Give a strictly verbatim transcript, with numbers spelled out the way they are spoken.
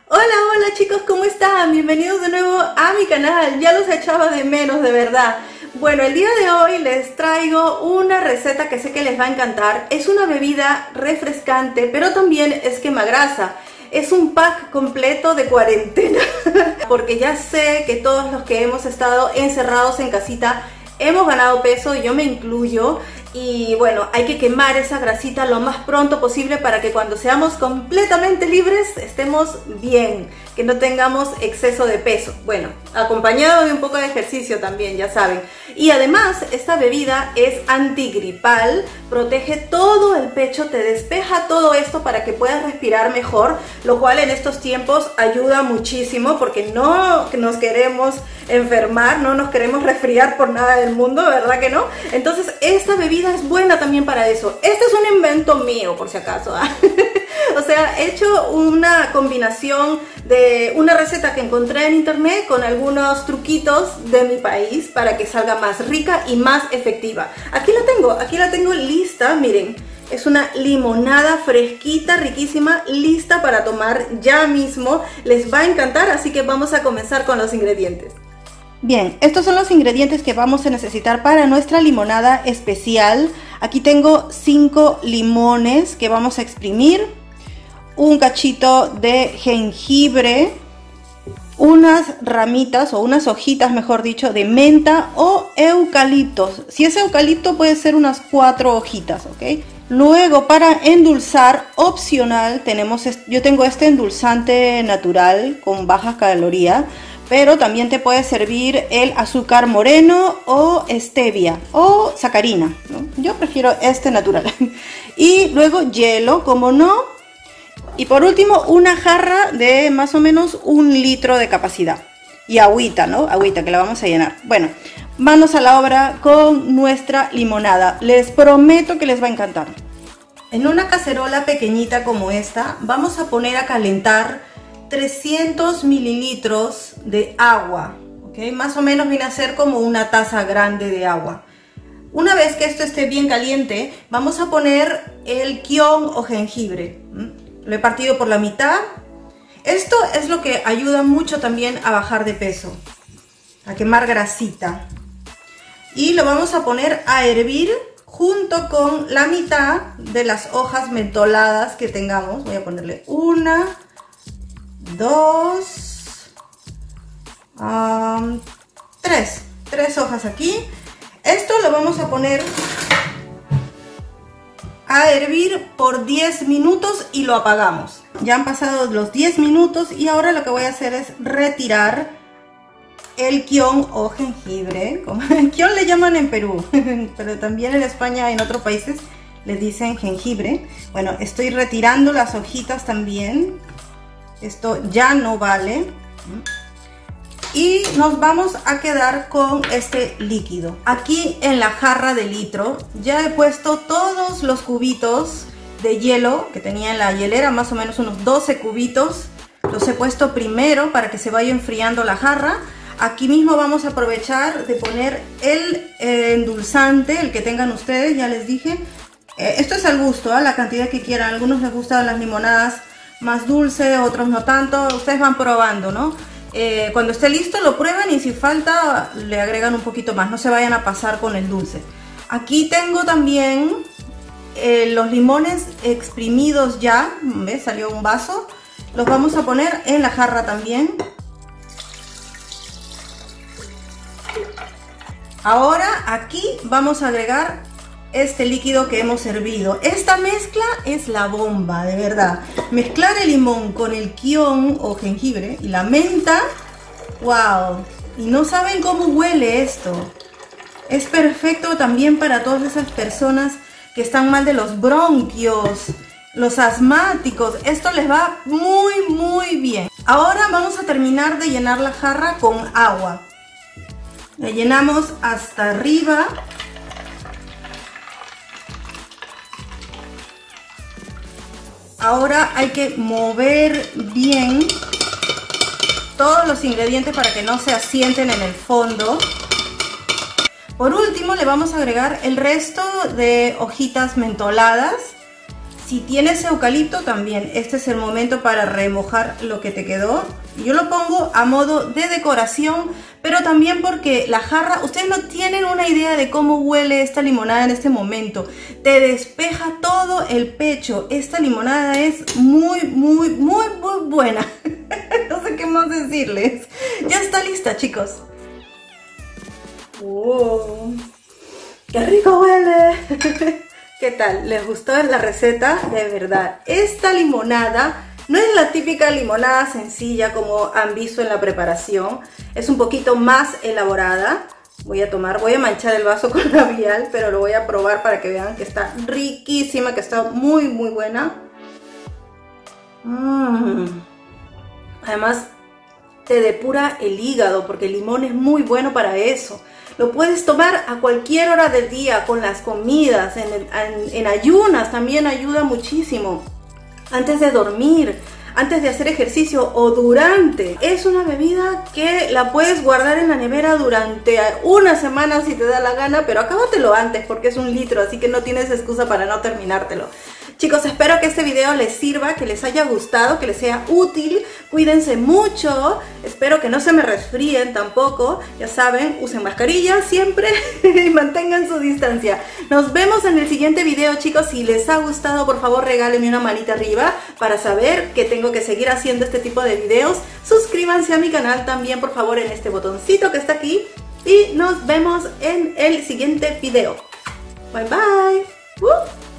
Hola, hola chicos, ¿cómo están? Bienvenidos de nuevo a mi canal, ya los echaba de menos, de verdad. Bueno, el día de hoy les traigo una receta que sé que les va a encantar. Es una bebida refrescante, pero también es quemagrasa. Es un pack completo de cuarentena, porque ya sé que todos los que hemos estado encerrados en casita hemos ganado peso, y yo me incluyo. Y bueno, hay que quemar esa grasita lo más pronto posible para que cuando seamos completamente libres estemos bien, que no tengamos exceso de peso. Bueno, acompañado de un poco de ejercicio también, ya saben. Y además, esta bebida es antigripal, protege todo el pecho, te despeja todo esto para que puedas respirar mejor, lo cual en estos tiempos ayuda muchísimo porque no nos queremos enfermar, no nos queremos resfriar por nada del mundo, ¿verdad que no? Entonces, esta bebida es buena también para eso. Este es un invento mío, por si acaso, ¿eh? O sea, he hecho una combinación de una receta que encontré en internet con algunos truquitos de mi país para que salga más rica y más efectiva. Aquí la tengo, aquí la tengo lista, miren. Es una limonada fresquita, riquísima, lista para tomar ya mismo. Les va a encantar, así que vamos a comenzar con los ingredientes. Bien, estos son los ingredientes que vamos a necesitar para nuestra limonada especial. Aquí tengo cinco limones que vamos a exprimir, un cachito de jengibre, unas ramitas o unas hojitas, mejor dicho, de menta o eucaliptos. Si es eucalipto puede ser unas cuatro hojitas, ¿ok? Luego, para endulzar, opcional, tenemos, yo tengo este endulzante natural con baja caloría, pero también te puede servir el azúcar moreno o stevia o sacarina, ¿no? Yo prefiero este natural. Y luego hielo, como no. Y por último, una jarra de más o menos un litro de capacidad. Y agüita, ¿no? Agüita que la vamos a llenar. Bueno, manos a la obra con nuestra limonada. Les prometo que les va a encantar. En una cacerola pequeñita como esta, vamos a poner a calentar trescientos mililitros de agua, ¿ok? Más o menos viene a ser como una taza grande de agua. Una vez que esto esté bien caliente, vamos a poner el kion o jengibre. Lo he partido por la mitad. Esto es lo que ayuda mucho también a bajar de peso, a quemar grasita. Y lo vamos a poner a hervir junto con la mitad de las hojas mentoladas que tengamos. Voy a ponerle una, dos, um, tres, tres hojas aquí. Esto lo vamos a poner a hervir por diez minutos y lo apagamos. Ya han pasado los diez minutos y ahora lo que voy a hacer es retirar el kion o jengibre. Como kion le llaman en Perú, pero también en España y en otros países le dicen jengibre. Bueno, estoy retirando las hojitas también. Esto ya no vale. Y nos vamos a quedar con este líquido. Aquí en la jarra de litro ya he puesto todos los cubitos de hielo que tenía en la hielera, más o menos unos doce cubitos. Los he puesto primero para que se vaya enfriando la jarra. Aquí mismo vamos a aprovechar de poner el eh, endulzante, el que tengan ustedes, ya les dije. Eh, esto es al gusto, ¿eh? La cantidad que quieran. A algunos les gustan las limonadas más dulce, otros no tanto. Ustedes van probando, ¿no? Eh, cuando esté listo lo prueban y si falta le agregan un poquito más. No se vayan a pasar con el dulce. Aquí tengo también eh, los limones exprimidos ya. ¿Ves? Salió un vaso. Los vamos a poner en la jarra también. Ahora aquí vamos a agregar este líquido que hemos hervido. Esta mezcla es la bomba, de verdad. Mezclar el limón con el kion o jengibre y la menta, wow. Y no saben cómo huele esto. Es perfecto también para todas esas personas que están mal de los bronquios, los asmáticos. Esto les va muy muy bien. Ahora vamos a terminar de llenar la jarra con agua. La llenamos hasta arriba. Ahora hay que mover bien todos los ingredientes para que no se asienten en el fondo. Por último le vamos a agregar el resto de hojitas mentoladas. Si tienes eucalipto también, este es el momento para remojar lo que te quedó. Yo lo pongo a modo de decoración, pero también porque la jarra, ustedes no tienen una idea de cómo huele esta limonada en este momento. Te despeja todo el pecho. Esta limonada es muy, muy, muy, muy buena. No sé qué más decirles. Ya está lista, chicos. ¡Wow! ¡Qué rico huele! ¿Qué tal? ¿Les gustó la receta? De verdad, esta limonada no es la típica limonada sencilla como han visto en la preparación. Es un poquito más elaborada. Voy a tomar, voy a manchar el vaso con labial, pero lo voy a probar para que vean que está riquísima, que está muy, muy buena. Mm. Además, te depura el hígado porque el limón es muy bueno para eso. Lo puedes tomar a cualquier hora del día, con las comidas, en, el, en, en ayunas también ayuda muchísimo. Antes de dormir, antes de hacer ejercicio o durante. Es una bebida que la puedes guardar en la nevera durante una semana si te da la gana, pero acábatelo antes porque es un litro, así que no tienes excusa para no terminártelo. Chicos, espero que este video les sirva, que les haya gustado, que les sea útil. Cuídense mucho, espero que no se me resfríen tampoco. Ya saben, usen mascarilla siempre y mantengan su distancia. Nos vemos en el siguiente video, chicos. Si les ha gustado, por favor, regálenme una manita arriba para saber que tengo que seguir haciendo este tipo de videos. Suscríbanse a mi canal también, por favor, en este botoncito que está aquí. Y nos vemos en el siguiente video. Bye, bye. ¡Uh!